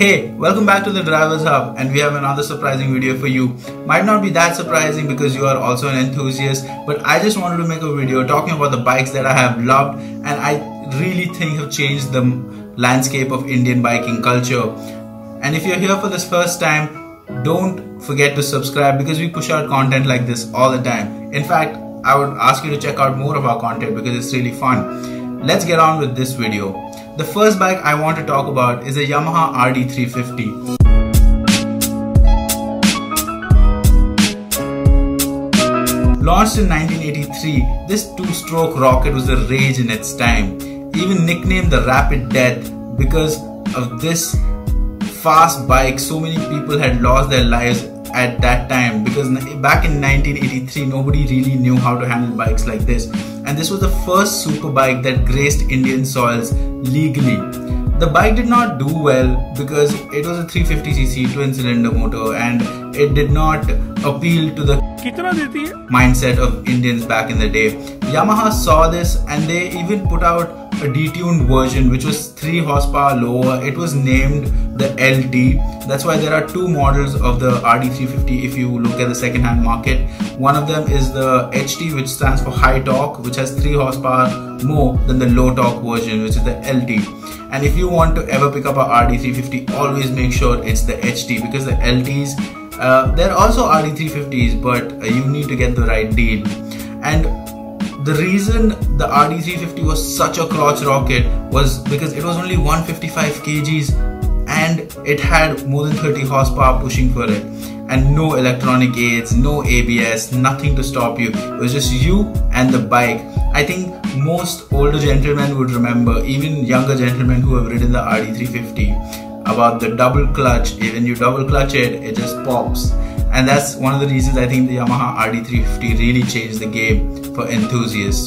Hey, welcome back to the Drivers Hub, and we have another surprising video for you. Might not be that surprising because you are also an enthusiast, but I just wanted to make a video talking about the bikes that I have loved and I really think have changed the landscape of Indian biking culture. And if you're here for this first time, don't forget to subscribe because we push out content like this all the time. In fact, I would ask you to check out more of our content because it's really fun. Let's get on with this video. The first bike I want to talk about is a Yamaha RD350. Launched in 1983, this two-stroke rocket was a rage in its time, even nicknamed the Rapid Death because of this fast bike. So many people had lost their lives at that time because back in 1983 nobody really knew how to handle bikes like this, and this was the first super bike that graced Indian soils legally. The bike did not do well because it was a 350cc twin cylinder motor and it did not appeal to the mindset of Indians back in the day. Yamaha saw this and they even put out a detuned version which was 3 horsepower lower. It was named the LT. That's why there are 2 models of the RD350 if you look at the second-hand market. One of them is the HT, which stands for high torque, which has 3 horsepower more than the low torque version, which is the LT. And if you want to ever pick up a RD350, always make sure it's the HT because the LTs, there are also RD350s, but you need to get the right deal. And the reason the RD350 was such a crotch rocket was because it was only 155 kgs and it had more than 30 horsepower pushing for it, and no electronic aids, no ABS, nothing to stop you. It was just you and the bike. I think most older gentlemen would remember, even younger gentlemen who have ridden the RD350, about the double clutch. When you double clutch it, it just pops. And that's one of the reasons I think the Yamaha RD350 really changed the game for enthusiasts.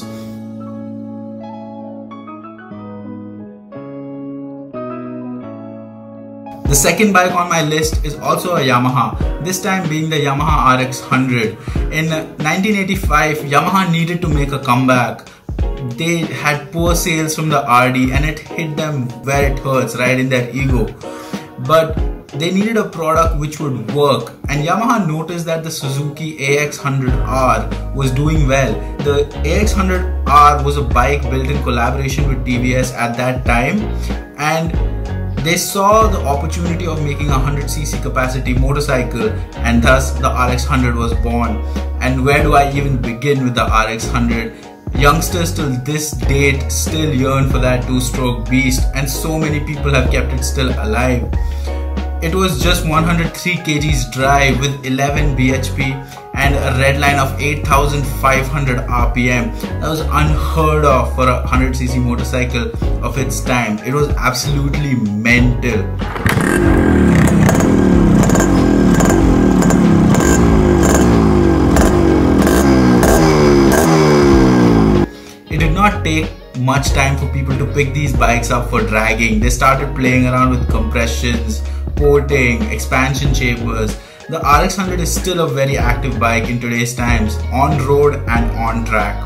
The second bike on my list is also a Yamaha, this time being the Yamaha RX100. In 1985, Yamaha needed to make a comeback. They had poor sales from the RD and it hit them where it hurts, right in their ego. But they needed a product which would work, and Yamaha noticed that the Suzuki AX100R was doing well. The AX100R was a bike built in collaboration with TVS at that time, and they saw the opportunity of making a 100cc capacity motorcycle, and thus the RX100 was born. And where do I even begin with the RX100? Youngsters till this date still yearn for that two-stroke beast, and so many people have kept it still alive. It was just 103 kgs drive with 11 bhp and a red line of 8,500 rpm. That was unheard of for a 100cc motorcycle of its time. It was absolutely mental. It did not take much time for people to pick these bikes up for dragging. They started playing around with compressions, porting, expansion chambers. The RX100 is still a very active bike in today's times, on road and on track.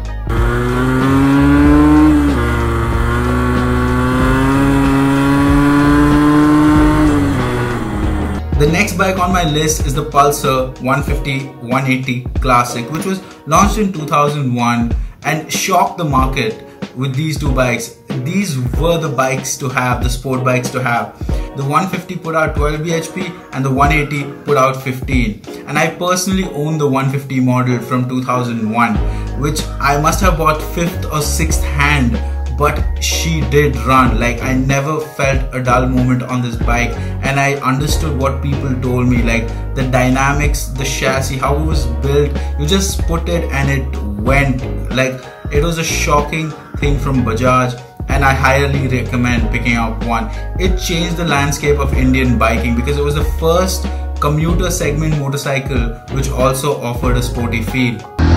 The next bike on my list is the Pulsar 150-180 Classic, which was launched in 2001 and shocked the market with these 2 bikes. These were the bikes to have, the sport bikes to have. The 150 put out 12 bhp and the 180 put out 15. And I personally own the 150 model from 2001, which I must have bought 5th or 6th hand, but she did run. Like, I never felt a dull moment on this bike, and I understood what people told me, like the dynamics, the chassis, how it was built. You just put it and it went. Like, it was a shocking thing from Bajaj, and I highly recommend picking up one. It changed the landscape of Indian biking because it was the first commuter segment motorcycle which also offered a sporty feel.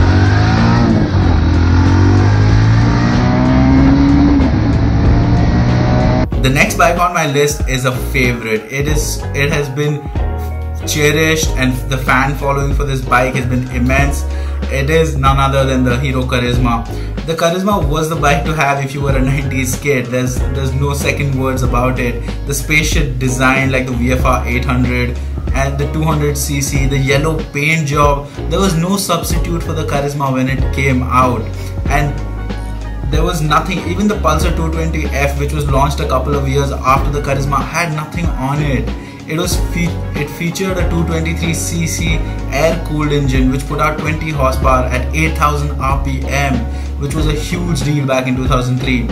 The next bike on my list is a favorite. It has been cherished and the fan following for this bike has been immense. it is none other than the Hero Karizma. The Karizma was the bike to have if you were a 90s kid. There's no second words about it. The spaceship design like the VFR 800 and the 200cc, the yellow paint job, there was no substitute for the Karizma when it came out. And there was nothing, even the Pulsar 220F, which was launched a couple of years after the Karizma, had nothing on it. It featured a 223cc air-cooled engine which put out 20 horsepower at 8000 RPM, which was a huge deal back in 2003.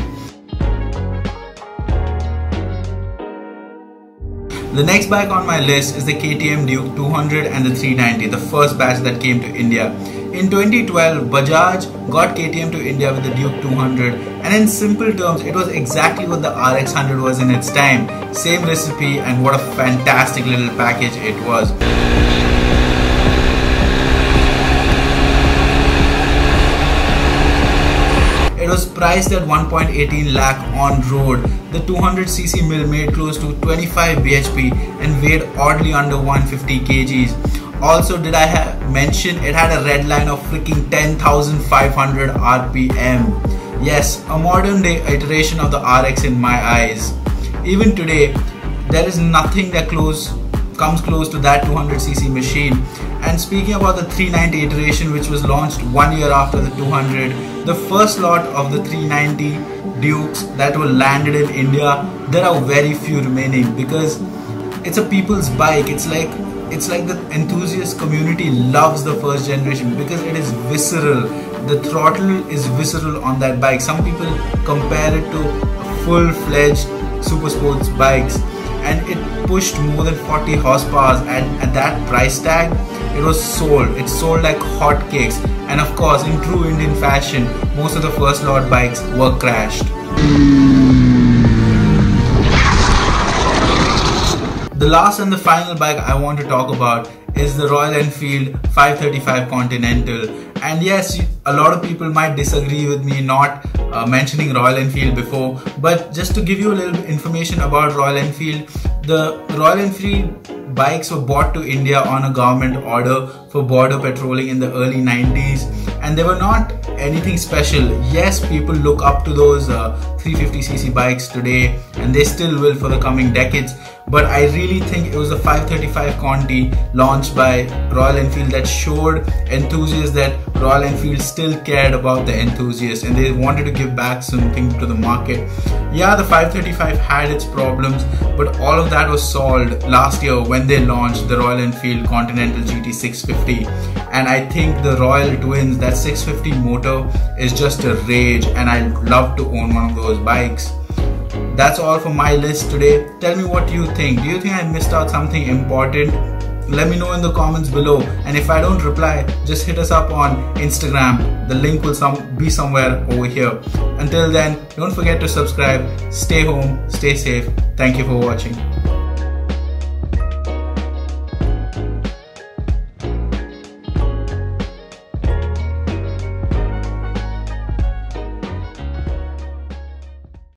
The next bike on my list is the KTM Duke 200 and the 390, the first batch that came to India. In 2012, Bajaj got KTM to India with the Duke 200, and in simple terms, it was exactly what the RX 100 was in its time. Same recipe, and what a fantastic little package it was. It was priced at 1.18 lakh on road. The 200cc mill made close to 25 bhp and weighed oddly under 150 kgs. Also, did I mention it had a red line of freaking 10,500 RPM. Yes, a modern day iteration of the RX in my eyes. Even today, there is nothing that comes close to that 200cc machine. And speaking about the 390 iteration, which was launched 1 year after the 200, the first lot of the 390 Dukes that were landed in India, there are very few remaining because it's a people's bike. It's like the enthusiast community loves the first generation because it is visceral. The throttle is visceral on that bike. Some people compare it to full-fledged super sports bikes, and it pushed more than 40 horsepower, and at that price tag, it sold like hotcakes. And of course, in true Indian fashion, most of the first lot bikes were crashed. The last and the final bike I want to talk about is the Royal Enfield 535 Continental. And yes, a lot of people might disagree with me not mentioning Royal Enfield before, but just to give you a little information about Royal Enfield, the Royal Enfield bikes were brought to India on a government order for border patrolling in the early 90s, and they were not anything special. Yes, people look up to those 350cc bikes today, and they still will for the coming decades. But I really think it was the 535 Conti launched by Royal Enfield that showed enthusiasts that Royal Enfield still cared about the enthusiasts and they wanted to give back something to the market. Yeah, the 535 had its problems, but all of that was solved last year when they launched the Royal Enfield Continental GT 650. And I think the Royal Twins, that 650 motor is just a rage, and I'd love to own one of those bikes. That's all for my list today. Tell me what you think. Do you think I missed out something important? Let me know in the comments below, and if I don't reply, just hit us up on Instagram. The link will be somewhere over here. Until then, don't forget to subscribe. Stay home, stay safe. Thank you for watching.